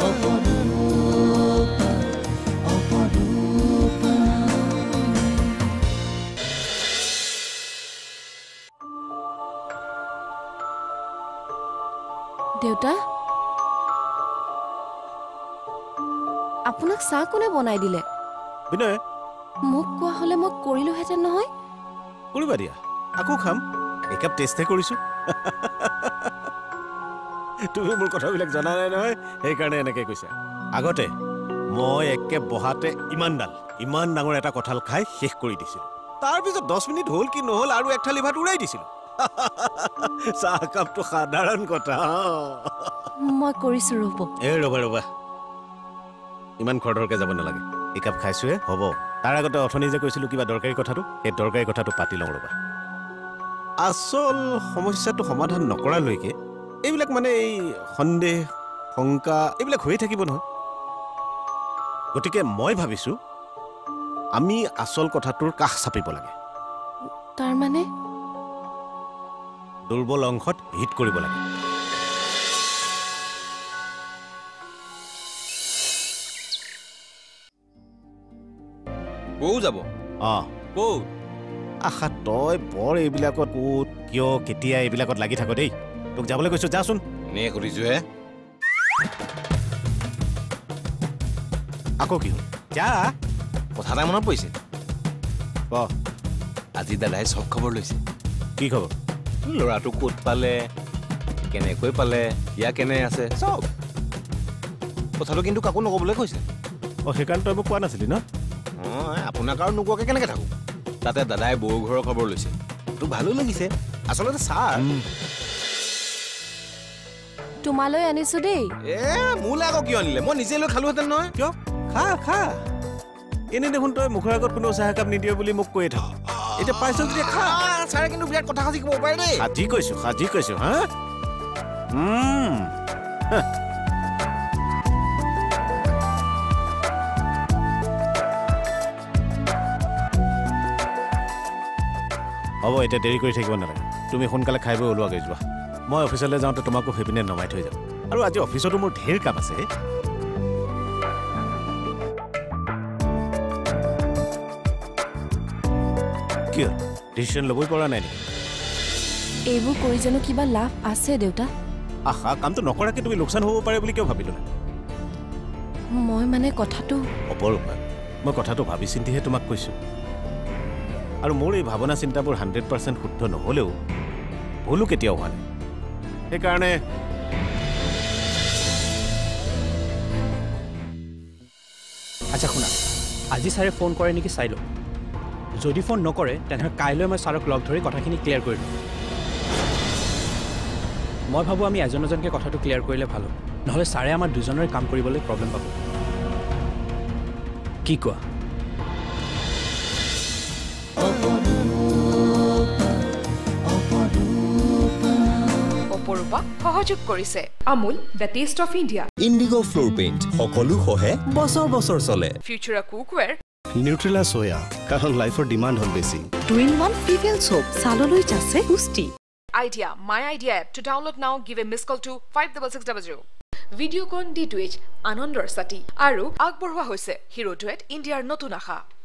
দেউতা আপোনাক চাহ কোনে বনাই দিলে বিনয় মোক কোৱা হলে মই কৰিলোহেঁতেন নহয় কৰিবা দিয়া আকৌ খাম একাপ টেষ্টে কৰিছো তুমি মোৰ কথাবিলাক জানা নাই নহয় সেইকাৰণে এনেকৈ কৈছা আগতে মই একে বহাতে ইমান ডাঙৰ এটা কঁঠাল খাই শেষ কৰি দিছিলোঁ তাৰপিছত 10 মিনিট হ'ল কি নহ'ল আৰু এক থালি ভাত উৰাই দিছিলোঁ চাহ কাপটো সাধাৰণ কথা মই কৰিছো ৰ'ব ৰ'বা ইমান খৰধৰকে যাব নালাগে একাপ খাইছোৱে হ'ব তাৰ আগতে অথনি যে কৈছিলোঁ কিবা দৰকাৰী কথাটো সেই দৰকাৰী কথাটো পাতি লওঁ ৰ'বা আচল সমস্যাটো সমাধান নকৰালৈকে এইবিলাক মানে এই সন্দেহ শংকা এইবিলাক হৈয়ে থাকিব নহয় গতিকে মই ভাবিছোঁ আমি আচল কথাটোৰ কাষ চাপিব লাগে তাৰ মানে দুৰ্বল অংশত হিট কৰিব লাগে বৌ যাব ক'ত আশা তই বৰ এইবিলাকত ক'ত কিয় কেতিয়া এইবিলাকত লাগি থাক দেই তোক যাবলৈ কৈছোঁ যাচোন এনেই কৰিছোহে আকৌ কি হ'ল যা কথা এটা মনত পৰিছে ক আজি দাদাই চব খবৰ লৈছে কি খবৰ ল'ৰাটো ক'ত পালে কেনেকৈ পালে ইয়া কেনে আছে চব কথাটো কিন্তু কাকো নক'বলৈ কৈছে সেইকাৰণে তই মোক কোৱা নাছিলি ন আপোনাক আৰু নোকোৱাকৈ কেনেকৈ থাকোঁ তাতে দাদাই বৌ ঘৰৰ খবৰ লৈছে তোক ভালো লাগিছে আচলতে ছাৰ তোমালৈ আনিছো দেই মোলৈ আকৌ কিয় আনিলে মই নিজে লৈ খালোহেঁতেন নহয় কিয় খা এনেই দেখোন তই মুখৰ আগত কোনো চাহ একাপ নিদিয়ে বুলি মোক কৈয়ে থাক এতিয়া পাইছ যদি খা ছাৰে কিন্তু বিৰাট কথা সাজি ক'ব পাৰে দেই সাজি কৈছো হা হ'ব এতিয়া দেৰি কৰি থাকিব নালাগে তুমি সোনকালে খাই বৈ ওলোৱাগৈ যোৱা মই অফিচলৈ যাওঁতে তোমাকো সেইপিনে নমাই থৈ যাম আৰু আজি অফিচতো মোৰ ঢেৰ কাম আছে কিয় ডিচিশ্যন ল'বই পৰা নাই নেকি এইবোৰ কৰি জানো কিবা লাভ আছে দেউতা আহা কামটো নকৰাকৈ তুমি লোকচান হ'ব পাৰে বুলি কিয় ভাবিলো মই মানে কথাটো অপৰূপা মই কথাটো ভাবি চিন্তিহে তোমাক কৈছোঁ আৰু মোৰ এই ভাৱনা চিন্তাবোৰ 100% শুদ্ধ নহ'লেও ভুলো কেতিয়াও হোৱা নাই সেইকাৰণে আচ্ছা শুনা আজি ছাৰে ফোন কৰে নেকি চাই লওঁ যদি ফোন নকৰে তেনেহ'লে কাইলৈ মই ছাৰক লগ ধৰি কথাখিনি ক্লিয়াৰ কৰি দিম মই ভাবোঁ আমি এজনকৈ কথাটো ক্লিয়াৰ কৰিলে ভাল হ'ব নহ'লে ছাৰে আমাৰ দুজনৰে কাম কৰিবলৈ প্ৰব্লেম পাব কি কোৱা অপৰূপা সহযোগ কৰিছে Amul the taste of India Indigo floor paint সকলো সহে বছৰ চলে ফিউচাৰা কুকৱেৰ নিউট্ৰেলা সোয়া কাৰণ লাইফৰ ডিমাণ্ড হ'ল বেছি 2-in-1 ফিভেল সোপ সাললৈ যাচ্ছে পুষ্টি idea my idea app to download now give a miss call to 5660 Videocon D2H আনন্দৰ সাথী আৰু আগবঢ়োৱা হৈছে হিৰো ডুৱেট ইণ্ডিয়াৰ নতুন আশা